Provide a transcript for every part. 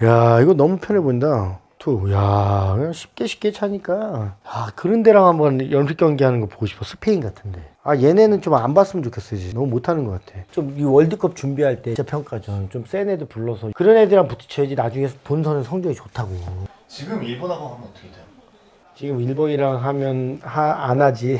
야, 이거 너무 편해 보인다. 야, 그냥 쉽게 차니까. 아, 그런 데랑 한번 연습 경기 하는 거 보고 싶어. 스페인 같은데. 아, 얘네는 좀 안 봤으면 좋겠어. 이제 너무 못하는 것 같아. 좀 이 월드컵 준비할 때 진짜 평가전 좀 센 애들 불러서 그런 애들이랑 부딪혀야지 나중에 본선은 성적이 좋다고. 지금 일본하고 하면 어떻게 돼요? 지금 일본이랑 하면 안 하지.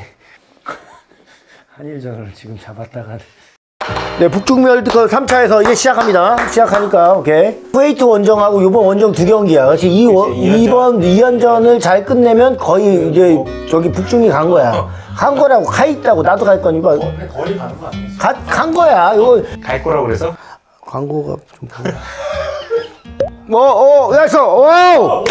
한일전을 지금 잡았다가. 네, 북중미 월드컵 3차에서 이제 시작합니다. 시작하니까, 오케이. 쿠웨이트 원정하고 이번 원정 두 경기야. 그렇지. 이번 2연전을 잘 끝내면 거의 이제 저기 북중미 간 거야. 간 거라고, 가 있다고. 나도 갈 거니까. 거의 가는 거 아니에요? 간 거야. 이거. 갈 거라고 그래서? 광고가 좀. 됐어. 오!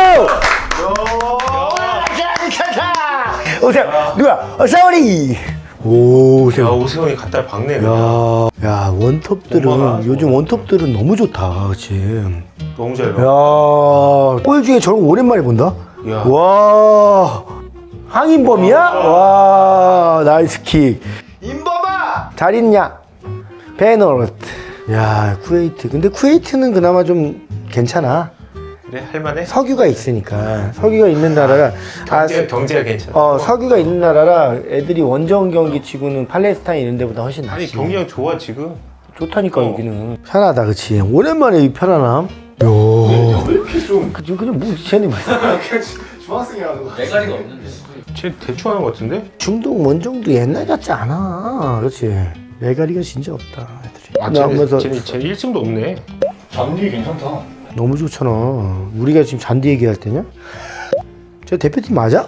오세요. 누가? 사우리! 오, 야, 오세훈이 갖다 박네. 야, 원톱들은 요즘 원톱들은 너무 좋다, 그치? 너무 잘 야, 골 중에 저런 거 오랜만에 본다. 야. 와, 황인범이야? 와, 나이스 킥. 인범아, 잘 있냐? 베너르트. 야, 쿠웨이트. 근데 쿠웨이트는 그나마 좀 괜찮아. 그래? 할만해? 석유가 있으니까. 석유가 있는 나라라. 경제가 괜찮아. 석유가 있는 나라라 애들이 원정 경기 치고는 팔레스타인 이런 데보다 훨씬 낫지. 아니, 경기가 좋아, 지금. 좋다니까, 여기는. 편하다, 그치? 오랜만에 이 편안함. 왜 이렇게 좀 그냥 뭐, 쟤네 뭐. 중학생이라고 메가리가 없는데. 쟤 대충 하는 거 같은데? 중동 원정도 옛날 같지 않아. 그렇지. 메가리가 진짜 없다, 애들이. 아, 쟤 1승도 없네. 잔디 괜찮다. 너무 좋잖아. 우리가 지금 잔디 얘기할 때냐? 저 대표팀 맞아?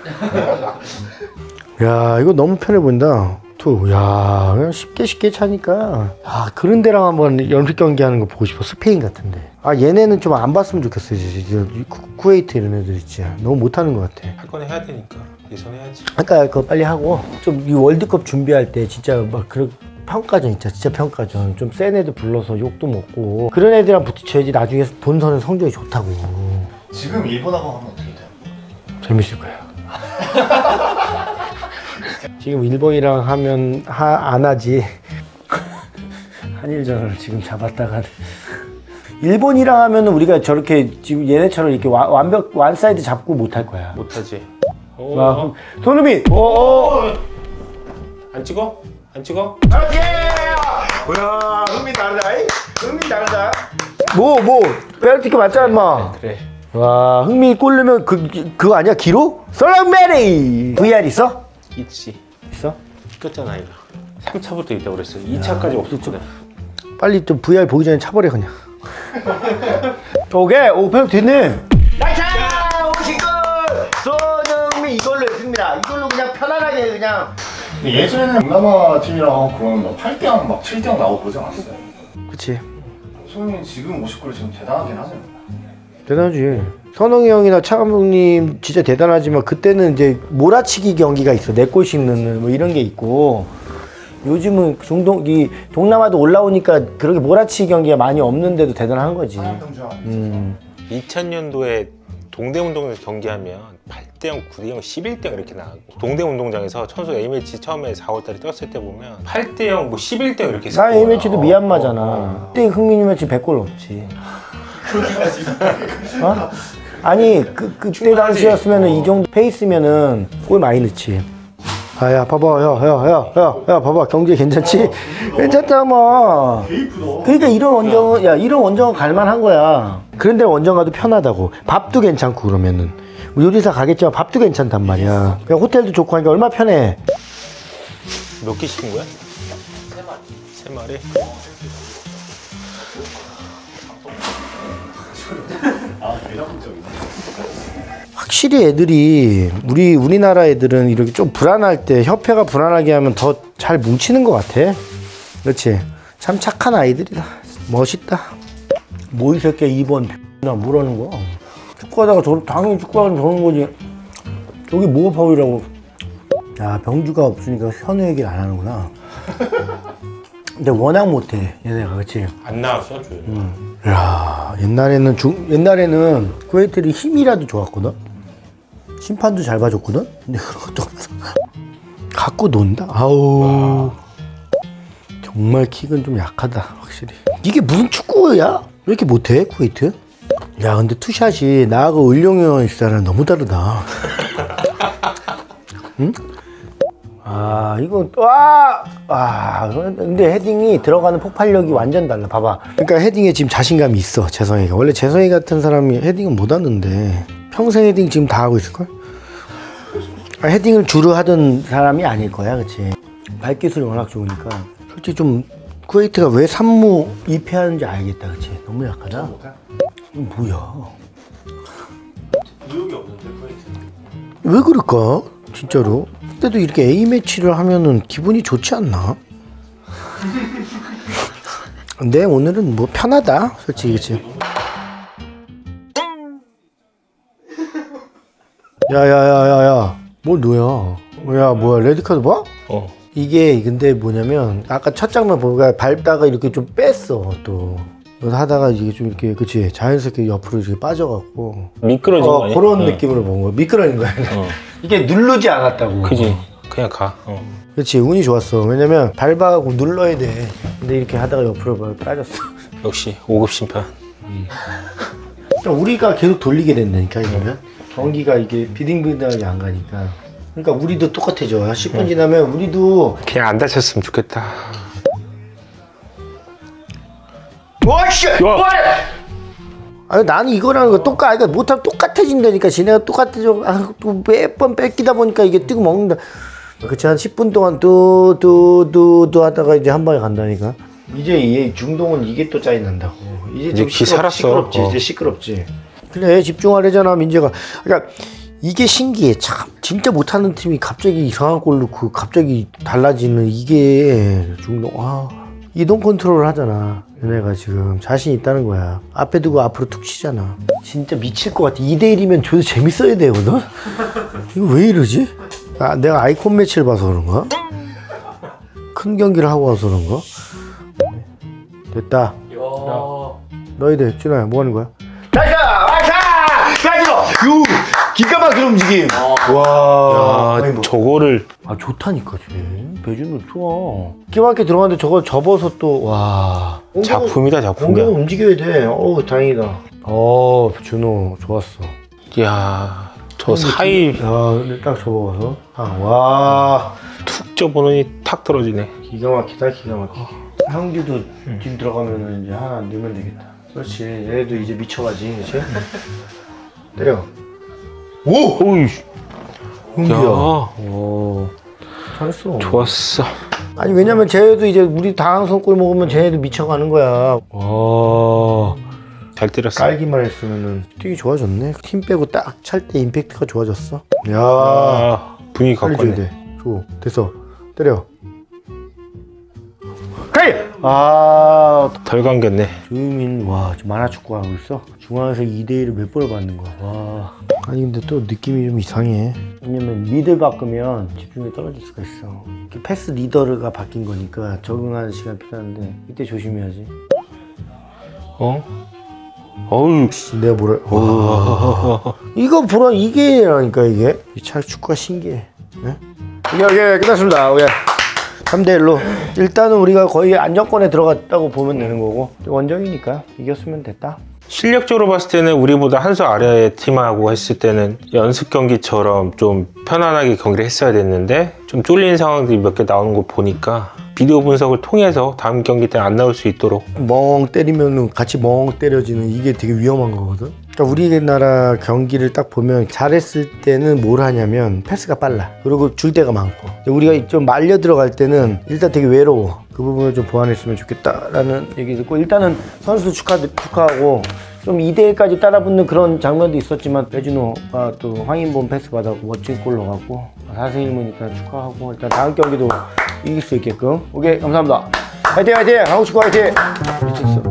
야, 이거 너무 편해 보인다. 야, 그냥 쉽게 차니까. 아, 그런 데랑 한번 연습 경기 하는 거 보고 싶어. 스페인 같은데. 아, 얘네는 좀 안 봤으면 좋겠어. 이제 쿠웨이트 이런 애들 있지. 너무 못하는 것 같아. 할 건 해야 되니까. 예선해야지. 아까 그거 빨리 하고 좀 이 월드컵 준비할 때 진짜 막 그런 평가전 있잖아. 진짜 평가전. 좀 센 애들 불러서 욕도 먹고 그런 애들이랑 부딪혀야지 나중에 본선은 성적이 좋다고. 지금 일본하고 하면 어떻게 돼요? 재밌을 거야. 지금 일본이랑 하면 안 하지. 한일전을 지금 잡았다가 일본이랑 하면 우리가 저렇게 지금 얘네처럼 이렇게 완사이드 잡고 못 할 거야. 못하지. 손흥민! 안 찍어? 안 찍어? 오케이! 뭐야, 흥민 다르다. 흥민 다르다. 페널티킥 맞잖아, 임마. 그래. 와, 흥민이 골 넣으면 그거 아니야? 기록? 솔랑메리! VR 있어? 있지. 있어? 시켰잖아, 이거. 3차부터 있다고 그랬어. 2차까지 없었거든. 빨리 좀 VR 보기 전에 차버려, 그냥. 오케이, 페널티 됐네. 나이스! 50골! 손흥민 이걸로 했습니다. 이걸로 그냥 편안하게 그냥. 예전에는 동남아 팀이랑 그러면 막 8대0 막 7대0 나오고 그러지 않았어요? 그치. 손흥민 지금 50골 지금 대단하긴 하죠. 대단하지. 선홍이 형이나 차 감독님 진짜 대단하지만 그때는 이제 몰아치기 경기가 있어. 4골씩 넣는 뭐 이런 게 있고 요즘은 동남아도 올라오니까 그렇게 몰아치기 경기가 많이 없는데도 대단한 거지. 2000년도에 동대운동장에서 경기하면 8대0, 9대0, 11대0 이렇게 나가고 동대운동장에서 천수 A매치 처음에 4월달에 떴을 때 보면 8대0, 뭐 11대0 이렇게 나 A매치도 미얀마잖아. 그때 흥민이 매치 100골 넣었지. 어? 아니 그때 당시였으면 이 정도 페이스면은 골 많이 넣지. 야 봐봐 야 봐봐 경기 괜찮지? 괜찮다 뭐. 그러니까 이런 원정은 갈만한 거야. 그런데 원정 가도 편하다고. 밥도 괜찮고 그러면은 뭐 요리사 가겠지만 밥도 괜찮단 말이야. 그냥 호텔도 좋고 하니까 얼마나 편해. 몇 개 시킨 거야? 3마리. 확실히 애들이 우리나라 애들은 이렇게 좀 불안할 때 협회가 불안하게 하면 더 잘 뭉치는 것 같아. 그렇지. 참 착한 아이들이다. 멋있다. 뭐 이 새끼야 2번 나 뭐라는 거야. 축구하다가 당연히 축구하면 저러는 거지. 저기 뭐가 파울이라고. 야, 병주가 없으니까 현우 얘기를 안 하는구나. 근데 워낙 못해 얘네가. 그렇지. 안 나왔어 조율. 야, 옛날에는 쿠웨이트들이 힘이라도 좋았거든. 심판도 잘 봐줬거든. 근데 그런 것도 없어. 갖고 논다. 아우. 정말 킥은 좀 약하다 확실히. 이게 무슨 축구야? 왜 이렇게 못해 쿠웨이트? 야 근데 투샷이 나하고 을룡형 일사랑 너무 다르다. 응? 아 이거 근데 헤딩이 들어가는 폭발력이 완전 달라. 봐봐. 그러니까 헤딩에 지금 자신감이 있어 재성이가. 원래 재성이 같은 사람이 헤딩은 못 하는데 평생 헤딩 지금 다 하고 있을걸? 헤딩을 주로 하던 사람이 아닐 거야, 그치? 발기술이 워낙 좋으니까. 솔직히 좀 쿠웨이트가 왜 3무 2패 하는지 알겠다, 그치? 너무 약하다. 이거 뭐야? 의욕이 없는데 쿠웨이트. 왜 그럴까? 진짜로? 그때도 이렇게 A매치를 하면은 기분이 좋지 않나? 근데 오늘은 뭐 편하다, 솔직히, 그치? 야야야야야 뭘 너야? 야 뭐야 레드카드 봐? 이게 근데 뭐냐면 아까 첫 장면 보니까 밟다가 이렇게 좀 뺐어 또 하다가 이게 좀 이렇게 그치 자연스럽게 옆으로 이렇게 빠져갖고 미끄러진 거 아니야? 그런 느낌으로 본 거야. 미끄러진 거야. 이게 누르지 않았다고. 그지 그냥 가. 그치 운이 좋았어. 왜냐면 밟아갖고 눌러야 돼. 근데 이렇게 하다가 옆으로 빠졌어. 역시 5급 심판. 그러니까 우리가 계속 돌리게 된다니까 이러면 경기가 이게 비등비등하게 안 가니까. 그러니까 우리도 똑같아져. 10분 지나면 우리도 그냥 안 다쳤으면 좋겠다. 와씨! 아니 나는 이거랑 그러니까 못하면 똑같아진다니까. 지네가 똑같아져. 또 몇 번 뺏기다 보니까 이게 뜨고 먹는다. 그치 한 10분 동안 뚜 하다가 이제 한 방에 간다니까. 이제 이 중동은 이게 또 짜이 난다고. 이제 좀 시끄럽지. 이제 시끄럽지. 그래 집중하려잖아 민재가. 그러니까 이게 신기해. 참 진짜 못하는 팀이 갑자기 이상한 골 넣고 갑자기 달라지는 이게 중동. 이동 컨트롤을 하잖아. 얘네가 지금 자신 있다는 거야. 앞에 두고 앞으로 툭 치잖아. 진짜 미칠 것 같아. 2대1이면 저도 재밌어야 되거든? 이거 왜 이러지? 내가 아이콘 매치를 봐서 그런가? 큰 경기를 하고 와서 그런가? 됐다. 너희들 준호야 뭐 하는 거야? 요 기가 막힌 움직임. 와. 저거를 좋다니까 쟤. 배준호 좋아. 기가 막히게 들어갔는데 저거 접어서 또 와. 작품이다 작품이야. 공격을 움직여야 돼. 다행이다. 준호 좋았어. 이야 저 사이 근데 딱 접어가서 와. 툭 접어놓으니 탁 떨어지네. 기가 막히다 기가 막혀. 형규도 지금 들어가면은 이제 하나 넣으면 되겠다. 그렇지. 얘도 이제 미쳐가지, 그렇지? 때려. 오이. 형규야. 야. 잘했어. 좋았어. 아니 왜냐면 쟤도 이제 우리 당황성골 먹으면 쟤도 미쳐가는 거야. 잘 때렸어. 깔기만 했으면은 되게 좋아졌네. 팀 빼고 딱 찰 때 임팩트가 좋아졌어. 야. 분위기 갖고 왔네. 줘. 됐어. 때려. 가이! 덜 감겼네. 조유민 지금 만화축구 하고 있어. 중앙에서 2대1을 몇 번을 받는 거야. 와. 아니 근데 또 느낌이 좀 이상해. 왜냐면 미드 바꾸면 집중이 떨어질 수가 있어. 패스 리더가 바뀐 거니까 적응하는 시간 필요한데 이때 조심해야지. 어우 내가 뭐라. 이거 보라 이게라니까 이게. 이 차 축구가 신기해. 네? 오케이 끝났습니다. 오케이. 3대1로 일단은 우리가 거의 안정권에 들어갔다고 보면 되는 거고 원정이니까 이겼으면 됐다. 실력적으로 봤을 때는 우리보다 한 수 아래의 팀하고 했을 때는 연습 경기처럼 좀 편안하게 경기를 했어야 됐는데 좀 쫄린 상황들이 몇 개 나오는 거 보니까 비디오 분석을 통해서 다음 경기 때 안 나올 수 있도록 멍 때리면 같이 멍 때려지는 이게 되게 위험한 거거든. 그러니까 우리나라 경기를 딱 보면 잘했을 때는 뭘 하냐면 패스가 빨라. 그리고 줄 데가 많고. 우리가 좀 말려 들어갈 때는 일단 되게 외로워. 그 부분을 좀 보완했으면 좋겠다라는 얘기 듣고 일단은 선수 축하하고 좀 2대1까지 따라붙는 그런 장면도 있었지만 배준호가 또 황인범 패스 받아서 멋진 골 넣어갖고 4승1무니까 축하하고 일단 다음 경기도 이길 수 있게끔. 오케이 감사합니다. 화이팅 한국 축구 화이팅. 미쳤어.